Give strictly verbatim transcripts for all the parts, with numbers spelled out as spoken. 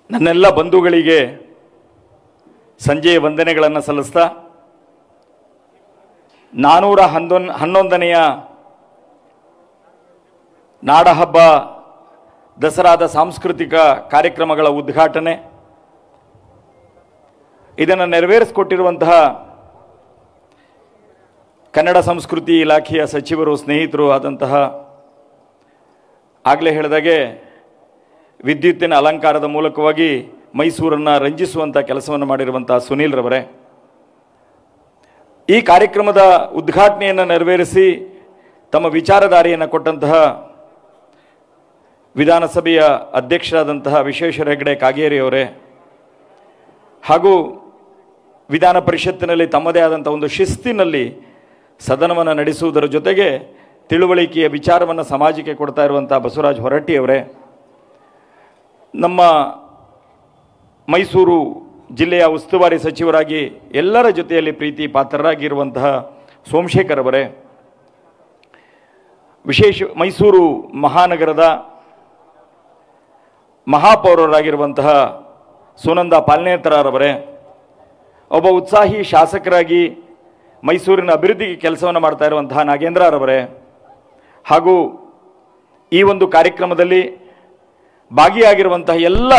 ನನ್ನೆಲ್ಲ ಬಂಧುಗಳಿಗೆ ಸಂಜೆಯ ವಂದನೆಗಳನ್ನು ಸಲ್ಲಿಸ್ತಾ ನಾನೂರ ಹನ್ನೊಂದು ಹನ್ನೊಂದನೆಯ ನಾಡಹಬ್ಬ ದಸರಾದ ಸಾಂಸ್ಕೃತಿಕ ಕಾರ್ಯಕ್ರಮಗಳ ಉದ್ಘಾಟನೆ ಇದನ್ನು ನೆರವೇರಿಸಿಕೊಟ್ಟಿರುವಂತಹ ಕನ್ನಡ ಸಂಸ್ಕೃತಿ ಇಲಾಖೆಯ ಸಚಿವರು ಸ್ನೇಹಿತರು ಆದಂತಹ ಆಗಲೇ ಹೇಳಿದಾಗೆ ವಿದ್ಯುತ್ತಿನ ಅಲಂಕಾರದ ಮೂಲಕವಾಗಿ ಮೈಸೂರನ್ನು ರಂಜಿಸುವಂಥ ಕೆಲಸವನ್ನು ಮಾಡಿರುವಂತಹ ಸುನೀಲ್ ರವರೇ, ಈ ಕಾರ್ಯಕ್ರಮದ ಉದ್ಘಾಟನೆಯನ್ನು ನೆರವೇರಿಸಿ ತಮ್ಮ ವಿಚಾರಧಾರೆಯನ್ನು ಕೊಟ್ಟಂತಹ ವಿಧಾನಸಭೆಯ ಅಧ್ಯಕ್ಷರಾದಂತಹ ವಿಶ್ವೇಶ್ವರ ಹೆಗಡೆ ಕಾಗೇರಿಯವರೇ ಹಾಗೂ ವಿಧಾನ ಪರಿಷತ್ತಿನಲ್ಲಿ ತಮ್ಮದೇ ಆದಂಥ ಒಂದು ಶಿಸ್ತಿನಲ್ಲಿ ಸದನವನ್ನು ನಡೆಸುವುದರ ಜೊತೆಗೆ ತಿಳುವಳಿಕೆಯ ವಿಚಾರವನ್ನು ಸಮಾಜಕ್ಕೆ ಕೊಡ್ತಾ ಇರುವಂಥ ಬಸವರಾಜ ಹೊರಟ್ಟಿಯವರೇ, ನಮ್ಮ ಮೈಸೂರು ಜಿಲ್ಲೆಯ ಉಸ್ತುವಾರಿ ಸಚಿವರಾಗಿ ಎಲ್ಲರ ಜೊತೆಯಲ್ಲಿ ಪ್ರೀತಿ ಪಾತ್ರರಾಗಿರುವಂತಹ ಸೋಮಶೇಖರ್ ಅವರೇ, ವಿಶೇಷ ಮೈಸೂರು ಮಹಾನಗರದ ಮಹಾಪೌರರಾಗಿರುವಂತಹ ಸುನಂದ ಪಾಲ್ನೇತರವರೇ, ಒಬ್ಬ ಉತ್ಸಾಹಿ ಶಾಸಕರಾಗಿ ಮೈಸೂರಿನ ಅಭಿವೃದ್ಧಿಗೆ ಕೆಲಸವನ್ನು ಮಾಡ್ತಾ ಇರುವಂತಹ ನಾಗೇಂದ್ರರವರೇ ಹಾಗೂ ಈ ಒಂದು ಕಾರ್ಯಕ್ರಮದಲ್ಲಿ ಭಾಗಿಯಾಗಿರುವಂತಹ ಎಲ್ಲ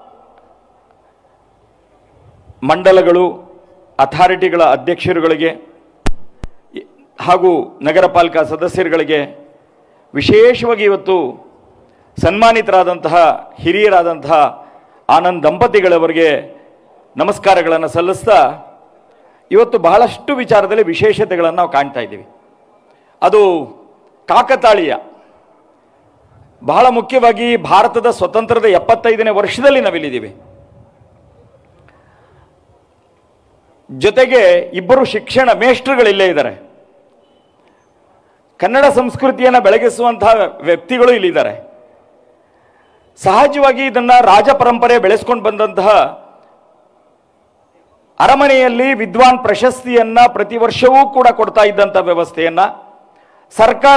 ಮಂಡಲಗಳು ಅಥಾರಿಟಿಗಳ ಅಧ್ಯಕ್ಷರುಗಳಿಗೆ ಹಾಗೂ ನಗರ ಪಾಲಿಕಾ ಸದಸ್ಯರುಗಳಿಗೆ, ವಿಶೇಷವಾಗಿ ಇವತ್ತು ಸನ್ಮಾನಿತರಾದಂತಹ ಹಿರಿಯರಾದಂತಹ ಆನಂದ್ ದಂಪತಿಗಳವರಿಗೆ ನಮಸ್ಕಾರಗಳನ್ನು ಸಲ್ಲಿಸ್ತಾ, ಇವತ್ತು ಬಹಳಷ್ಟು ವಿಚಾರದಲ್ಲಿ ವಿಶೇಷತೆಗಳನ್ನು ನಾವು ಕಾಣ್ತಾ ಇದ್ದೀವಿ. ಅದು ಕಾಕತಾಳೀಯ. ಬಹಳ ಮುಖ್ಯವಾಗಿ ಭಾರತದ ಸ್ವತಂತ್ರದ ಎಪ್ಪತ್ತೈದನೇ ವರ್ಷದಲ್ಲಿ ನಾವಿಲ್ಲಿದ್ದೀವಿ. ಜೊತೆಗೆ ಇಬ್ಬರು ಶಿಕ್ಷಣ ಮೇಷ್ಟ್ರುಗಳಿಲ್ಲೇ ಇದ್ದಾರೆ. ಕನ್ನಡ ಸಂಸ್ಕೃತಿಯನ್ನು ಬೆಳಗಿಸುವಂತಹ ವ್ಯಕ್ತಿಗಳು ಇಲ್ಲಿದ್ದಾರೆ. ಸಹಜವಾಗಿ ಇದನ್ನು ರಾಜ ಪರಂಪರೆ ಬೆಳೆಸ್ಕೊಂಡು ಬಂದಂತಹ ಅರಮನೆಯಲ್ಲಿ ವಿದ್ವಾನ್ ಪ್ರಶಸ್ತಿಯನ್ನ ಪ್ರತಿ ವರ್ಷವೂ ಕೂಡ ಕೊಡ್ತಾ ಇದ್ದಂಥ ವ್ಯವಸ್ಥೆಯನ್ನ ಸರ್ಕಾರ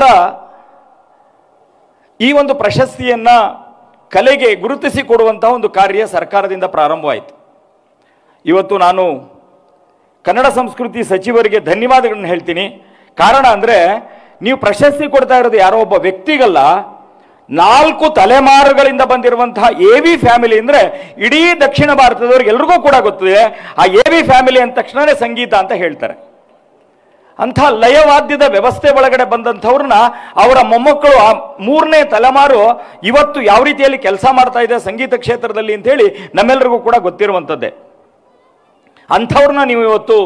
ಈ ಒಂದು ಪ್ರಶಸ್ತಿಯನ್ನ ಕಲೆಗೆ ಗುರುತಿಸಿ ಕೊಡುವಂತಹ ಒಂದು ಕಾರ್ಯ ಸರ್ಕಾರದಿಂದ ಪ್ರಾರಂಭವಾಯಿತು. ಇವತ್ತು ನಾನು ಕನ್ನಡ ಸಂಸ್ಕೃತಿ ಸಚಿವರಿಗೆ ಧನ್ಯವಾದಗಳನ್ನು ಹೇಳ್ತೀನಿ. ಕಾರಣ ಅಂದರೆ ನೀವು ಪ್ರಶಸ್ತಿ ಕೊಡ್ತಾ ಇರೋದು ಯಾರೋ ಒಬ್ಬ ವ್ಯಕ್ತಿಗಲ್ಲ, ನಾಲ್ಕು ತಲೆಮಾರುಗಳಿಂದ ಬಂದಿರುವಂತಹ ಎ ವಿ ಫ್ಯಾಮಿಲಿ ಅಂದರೆ ಇಡೀ ದಕ್ಷಿಣ ಭಾರತದವ್ರಿಗೆ ಎಲ್ರಿಗೂ ಕೂಡ ಗೊತ್ತಿದೆ. ಆ ಎ ವಿ ಫ್ಯಾಮಿಲಿ ಅಂದ ತಕ್ಷಣವೇ ಸಂಗೀತ ಅಂತ ಹೇಳ್ತಾರೆ. ಅಂಥ ಲಯವಾದ್ಯದ ವ್ಯವಸ್ಥೆ ಒಳಗಡೆ ಬಂದಂಥವ್ರನ್ನ ಅವರ ಮೊಮ್ಮಕ್ಕಳು ಆ ಮೂರನೇ ತಲೆಮಾರು ಇವತ್ತು ಯಾವ ರೀತಿಯಲ್ಲಿ ಕೆಲಸ ಮಾಡ್ತಾ ಇದೆ ಸಂಗೀತ ಕ್ಷೇತ್ರದಲ್ಲಿ ಅಂತೇಳಿ ನಮ್ಮೆಲ್ಲರಿಗೂ ಕೂಡ ಗೊತ್ತಿರುವಂಥದ್ದೇ. ಅಂಥವ್ರನ್ನ ನೀವು ಇವತ್ತು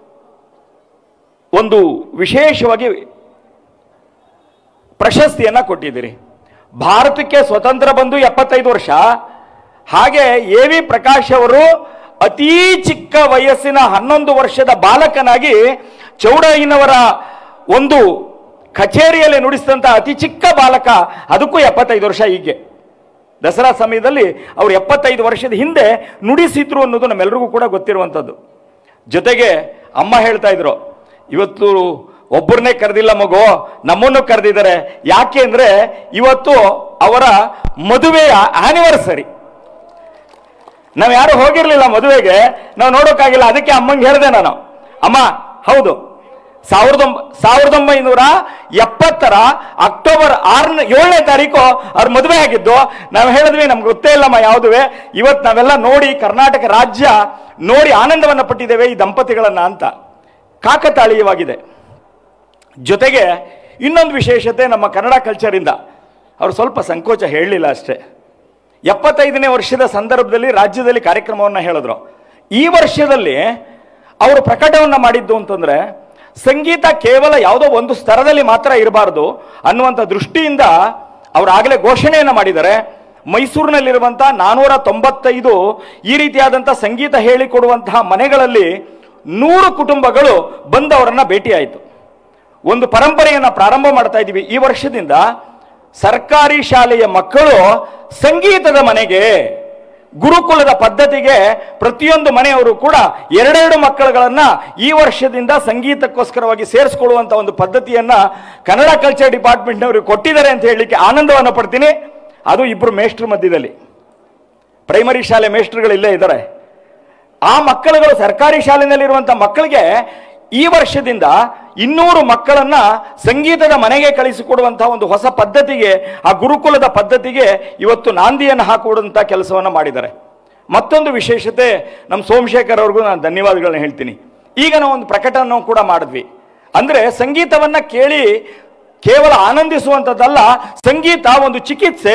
ಒಂದು ವಿಶೇಷವಾಗಿ ಪ್ರಶಸ್ತಿಯನ್ನು ಕೊಟ್ಟಿದ್ದೀರಿ. ಭಾರತಕ್ಕೆ ಸ್ವತಂತ್ರ ಬಂದು ಎಪ್ಪತ್ತೈದು ವರ್ಷ. ಹಾಗೆ ಎ ವಿ ಪ್ರಕಾಶ್ ಅವರು ಅತೀ ಚಿಕ್ಕ ವಯಸ್ಸಿನ ಹನ್ನೊಂದು ವರ್ಷದ ಬಾಲಕನಾಗಿ ಚೌಡಯ್ಯನವರ ಒಂದು ಕಚೇರಿಯಲ್ಲಿ ನುಡಿಸಿದಂಥ ಅತಿ ಚಿಕ್ಕ ಬಾಲಕ, ಅದಕ್ಕೂ ಎಪ್ಪತ್ತೈದು ವರ್ಷ. ಹೀಗೆ ದಸರಾ ಸಮಯದಲ್ಲಿ ಅವರು ಎಪ್ಪತ್ತೈದು ವರ್ಷದ ಹಿಂದೆ ನುಡಿಸಿದ್ರು ಅನ್ನೋದು ನಮ್ಮೆಲ್ಲರಿಗೂ ಕೂಡ ಗೊತ್ತಿರುವಂಥದ್ದು. ಜೊತೆಗೆ ಅಮ್ಮ ಹೇಳ್ತಾ ಇದ್ರು, ಇವತ್ತು ಒಬ್ಬರನ್ನೇ ಕರೆದಿಲ್ಲ ಮಗು, ನಮ್ಮನ್ನು ಕರೆದಿದ್ದಾರೆ. ಯಾಕೆ ಅಂದರೆ ಇವತ್ತು ಅವರ ಮದುವೆಯ ಆನಿವರ್ಸರಿ. ನಾವು ಯಾರು ಹೋಗಿರಲಿಲ್ಲ ಮದುವೆಗೆ, ನಾವು ನೋಡೋಕ್ಕಾಗಿಲ್ಲ. ಅದಕ್ಕೆ ಅಮ್ಮಂಗೆ ಹೇಳಿದೆ ನಾನು, ಅಮ್ಮ ಹೌದು ಸಾವಿರದ ಒಂಬ ಸಾವಿರದ ಒಂಬೈನೂರ ಎಪ್ಪತ್ತರ ಅಕ್ಟೋಬರ್ ಆರನೇ ಏಳನೇ ತಾರೀಕು ಅವ್ರ ಮದುವೆ ಆಗಿದ್ದು. ನಾವು ಹೇಳಿದ್ವಿ ನಮ್ಗೆ ಗೊತ್ತೇ ಇಲ್ಲಮ್ಮ ಯಾವುದುವೆ. ಇವತ್ತು ನಾವೆಲ್ಲ ನೋಡಿ ಕರ್ನಾಟಕ ರಾಜ್ಯ ನೋಡಿ ಆನಂದವನ್ನು ಪಟ್ಟಿದ್ದೇವೆ ಈ ದಂಪತಿಗಳನ್ನ ಅಂತ. ಕಾಕತಾಳೀಯವಾಗಿದೆ. ಜೊತೆಗೆ ಇನ್ನೊಂದು ವಿಶೇಷತೆ ನಮ್ಮ ಕನ್ನಡ ಕಲ್ಚರಿಂದ ಅವರು ಸ್ವಲ್ಪ ಸಂಕೋಚ ಹೇಳಲಿಲ್ಲ ಅಷ್ಟೇ. ಎಪ್ಪತ್ತೈದನೇ ವರ್ಷದ ಸಂದರ್ಭದಲ್ಲಿ ರಾಜ್ಯದಲ್ಲಿ ಕಾರ್ಯಕ್ರಮವನ್ನು ಹೇಳಿದ್ರು. ಈ ವರ್ಷದಲ್ಲಿ ಅವರು ಪ್ರಕಟವನ್ನು ಮಾಡಿದ್ದು ಅಂತಂದರೆ ಸಂಗೀತ ಕೇವಲ ಯಾವುದೋ ಒಂದು ಸ್ತರದಲ್ಲಿ ಮಾತ್ರ ಇರಬಾರ್ದು ಅನ್ನುವಂಥ ದೃಷ್ಟಿಯಿಂದ ಅವರು ಆಗಲೇ ಘೋಷಣೆಯನ್ನು ಮಾಡಿದ್ದಾರೆ. ಮೈಸೂರಿನಲ್ಲಿರುವಂಥ ನಾನ್ನೂರ ತೊಂಬತ್ತೈದು ಈ ರೀತಿಯಾದಂಥ ಸಂಗೀತ ಹೇಳಿಕೊಡುವಂತಹ ಮನೆಗಳಲ್ಲಿ ನೂರು ಕುಟುಂಬಗಳು ಬಂದು ಅವರನ್ನು ಭೇಟಿಯಾಯಿತು. ಒಂದು ಪರಂಪರೆಯನ್ನು ಪ್ರಾರಂಭ ಮಾಡ್ತಾ ಇದ್ದೀವಿ ಈ ವರ್ಷದಿಂದ. ಸರ್ಕಾರಿ ಶಾಲೆಯ ಮಕ್ಕಳು ಸಂಗೀತದ ಮನೆಗೆ, ಗುರುಕುಲದ ಪದ್ಧತಿಗೆ ಪ್ರತಿಯೊಂದು ಮನೆಯವರು ಕೂಡ ಎರಡೆರಡು ಮಕ್ಕಳುಗಳನ್ನು ಈ ವರ್ಷದಿಂದ ಸಂಗೀತಕ್ಕೋಸ್ಕರವಾಗಿ ಸೇರಿಸ್ಕೊಳ್ಳುವಂಥ ಒಂದು ಪದ್ಧತಿಯನ್ನು ಕನ್ನಡ ಕಲ್ಚರ್ ಡಿಪಾರ್ಟ್ಮೆಂಟ್ನವರು ಕೊಟ್ಟಿದ್ದಾರೆ ಅಂತ ಹೇಳಲಿಕ್ಕೆ ಆನಂದವನ್ನು ಪಡ್ತೀನಿ. ಅದು ಇಬ್ಬರು ಮೇಷ್ಟ್ರ ಮಧ್ಯದಲ್ಲಿ. ಪ್ರೈಮರಿ ಶಾಲೆ ಮೇಸ್ಟ್ರುಗಳು ಇಲ್ಲೇ ಇದ್ದಾರೆ. ಆ ಮಕ್ಕಳುಗಳು ಸರ್ಕಾರಿ ಶಾಲೆಯಲ್ಲಿರುವಂಥ ಮಕ್ಕಳಿಗೆ ಈ ವರ್ಷದಿಂದ ಇನ್ನೂರು ಮಕ್ಕಳನ್ನ ಸಂಗೀತದ ಮನೆಗೆ ಕಳಿಸಿಕೊಡುವಂತಹ ಒಂದು ಹೊಸ ಪದ್ಧತಿಗೆ, ಆ ಗುರುಕುಲದ ಪದ್ಧತಿಗೆ ಇವತ್ತು ನಾಂದಿಯನ್ನು ಹಾಕುವಂಥ ಕೆಲಸವನ್ನು ಮಾಡಿದ್ದಾರೆ. ಮತ್ತೊಂದು ವಿಶೇಷತೆ, ನಮ್ಮ ಸೋಮಶೇಖರ್ ಅವ್ರಿಗೂ ನಾನು ಧನ್ಯವಾದಗಳನ್ನ ಹೇಳ್ತೀನಿ. ಈಗ ನಾವು ಒಂದು ಪ್ರಕಟಣೆ ಕೂಡ ಮಾಡಿದ್ವಿ. ಅಂದರೆ ಸಂಗೀತವನ್ನ ಕೇಳಿ ಕೇವಲ ಆನಂದಿಸುವಂಥದ್ದಲ್ಲ, ಸಂಗೀತ ಒಂದು ಚಿಕಿತ್ಸೆ.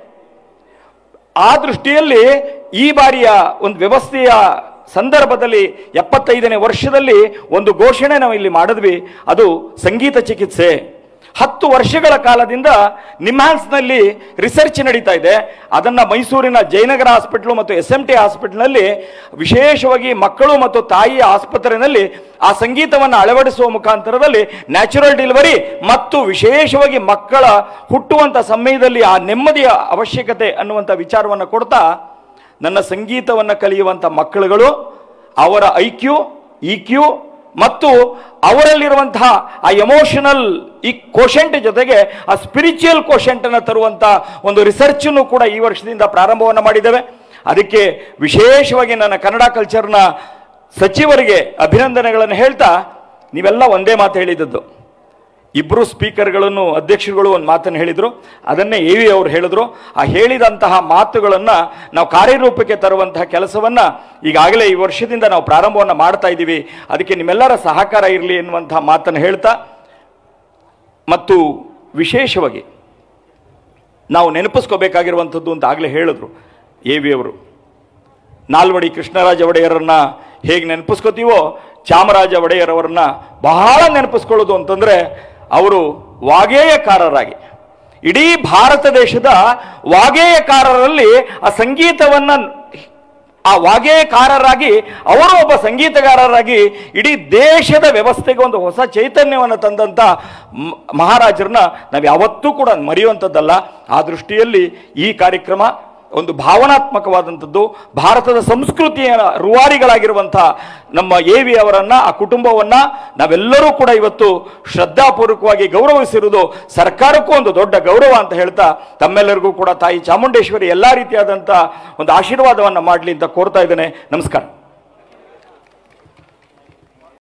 ಆ ದೃಷ್ಟಿಯಲ್ಲಿ ಈ ಬಾರಿಯ ಒಂದು ವ್ಯವಸ್ಥೆಯ ಸಂದರ್ಭದಲ್ಲಿ ಎಪ್ಪತ್ತೈದನೇ ವರ್ಷದಲ್ಲಿ ಒಂದು ಘೋಷಣೆ ನಾವು ಇಲ್ಲಿ ಮಾಡಿದ್ವಿ. ಅದು ಸಂಗೀತ ಚಿಕಿತ್ಸೆ. ಹತ್ತು ವರ್ಷಗಳ ಕಾಲದಿಂದ ನಿಮ್ಹಾನ್ಸ್ನಲ್ಲಿ ರಿಸರ್ಚ್ ನಡೀತಾ ಇದೆ. ಅದನ್ನು ಮೈಸೂರಿನ ಜಯನಗರ ಹಾಸ್ಪಿಟ್ಲು ಮತ್ತು ಎಸ್ ಎಂ ಟಿ ಹಾಸ್ಪಿಟ್ಲ್ನಲ್ಲಿ ವಿಶೇಷವಾಗಿ ಮಕ್ಕಳು ಮತ್ತು ತಾಯಿಯ ಆಸ್ಪತ್ರೆಯಲ್ಲಿ ಆ ಸಂಗೀತವನ್ನು ಅಳವಡಿಸುವ ಮುಖಾಂತರದಲ್ಲಿ ನ್ಯಾಚುರಲ್ ಡೆಲಿವರಿ ಮತ್ತು ವಿಶೇಷವಾಗಿ ಮಕ್ಕಳ ಹುಟ್ಟುವಂಥ ಸಮಯದಲ್ಲಿ ಆ ನೆಮ್ಮದಿಯ ಅವಶ್ಯಕತೆ ಅನ್ನುವಂಥ ವಿಚಾರವನ್ನು ಕೊಡ್ತಾ, ನನ್ನ ಸಂಗೀತವನ್ನು ಕಲಿಯುವಂಥ ಮಕ್ಕಳುಗಳು ಅವರ ಐ ಕ್ಯೂ, ಇ ಕ್ಯೂ ಮತ್ತು ಅವರಲ್ಲಿರುವಂತಹ ಆ ಎಮೋಷನಲ್ ಈ ಕೋಶೆಂಟ್ ಜೊತೆಗೆ ಆ ಸ್ಪಿರಿಚುವಲ್ ಕೋಶೆಂಟ್ ಅನ್ನು ತರುವಂಥ ಒಂದು ರಿಸರ್ಚನ್ನು ಕೂಡ ಈ ವರ್ಷದಿಂದ ಪ್ರಾರಂಭವನ್ನು ಮಾಡಿದ್ದೇವೆ. ಅದಕ್ಕೆ ವಿಶೇಷವಾಗಿ ನನ್ನ ಕನ್ನಡ ಕಲ್ಚರ್ನ ಸಚಿವರಿಗೆ ಅಭಿನಂದನೆಗಳನ್ನು ಹೇಳ್ತಾ, ನೀವೆಲ್ಲ ಒಂದೇ ಮಾತು ಹೇಳಿದ್ದದ್ದು. ಇಬ್ಬರು ಸ್ಪೀಕರ್ಗಳನ್ನು ಅಧ್ಯಕ್ಷರುಗಳು ಒಂದು ಮಾತನ್ನು ಹೇಳಿದರು, ಅದನ್ನೇ ಎ ವಿ ಅವರು ಹೇಳಿದ್ರು. ಆ ಹೇಳಿದಂತಹ ಮಾತುಗಳನ್ನು ನಾವು ಕಾರ್ಯರೂಪಕ್ಕೆ ತರುವಂತಹ ಕೆಲಸವನ್ನು ಈಗಾಗಲೇ ಈ ವರ್ಷದಿಂದ ನಾವು ಪ್ರಾರಂಭವನ್ನು ಮಾಡ್ತಾ ಇದ್ದೀವಿ. ಅದಕ್ಕೆ ನಿಮ್ಮೆಲ್ಲರ ಸಹಕಾರ ಇರಲಿ ಎನ್ನುವಂತಹ ಮಾತನ್ನು ಹೇಳ್ತಾ, ಮತ್ತು ವಿಶೇಷವಾಗಿ ನಾವು ನೆನಪಿಸ್ಕೋಬೇಕಾಗಿರುವಂಥದ್ದು ಅಂತ ಆಗಲೇ ಹೇಳಿದ್ರು ಎ ವಿ ಅವರು, ನಾಲ್ವಡಿ ಕೃಷ್ಣರಾಜ ಒಡೆಯರನ್ನ ಹೇಗೆ ನೆನಪಿಸ್ಕೋತೀವೋ ಚಾಮರಾಜ ಒಡೆಯರವರನ್ನ ಬಹಳ ನೆನಪಿಸ್ಕೊಳ್ಳೋದು ಅಂತಂದರೆ, ಅವರು ವಾಗ್ಗೇಯಕಾರರಾಗಿ ಇಡೀ ಭಾರತ ದೇಶದ ವಾಗ್ಗೇಯಕಾರರಲ್ಲಿ ಆ ಸಂಗೀತವನ್ನು, ಆ ವಾಗ್ಗೇಯಕಾರರಾಗಿ ಅವರು ಒಬ್ಬ ಸಂಗೀತಗಾರರಾಗಿ ಇಡೀ ದೇಶದ ವ್ಯವಸ್ಥೆಗೆ ಒಂದು ಹೊಸ ಚೈತನ್ಯವನ್ನು ತಂದಂಥ ಮಹಾರಾಜರನ್ನ ನಾವು ಯಾವತ್ತೂ ಕೂಡ ಮರೆಯುವಂಥದ್ದಲ್ಲ. ಆ ದೃಷ್ಟಿಯಲ್ಲಿ ಈ ಕಾರ್ಯಕ್ರಮ ಒಂದು ಭಾವನಾತ್ಮಕವಾದಂಥದ್ದು. ಭಾರತದ ಸಂಸ್ಕೃತಿಯ ರೂವಾರಿಗಳಾಗಿರುವಂಥ ನಮ್ಮ ಎ ವಿ ಅವರನ್ನು, ಆ ಕುಟುಂಬವನ್ನು ನಾವೆಲ್ಲರೂ ಕೂಡ ಇವತ್ತು ಶ್ರದ್ಧಾಪೂರ್ವಕವಾಗಿ ಗೌರವಿಸಿರುವುದು ಸರ್ಕಾರಕ್ಕೂ ಒಂದು ದೊಡ್ಡ ಗೌರವ ಅಂತ ಹೇಳ್ತಾ, ತಮ್ಮೆಲ್ಲರಿಗೂ ಕೂಡ ತಾಯಿ ಚಾಮುಂಡೇಶ್ವರಿ ಎಲ್ಲ ರೀತಿಯಾದಂಥ ಒಂದು ಆಶೀರ್ವಾದವನ್ನು ಮಾಡಲಿ ಅಂತ ಕೋರ್ತಾ ಇದ್ದೇನೆ. ನಮಸ್ಕಾರ.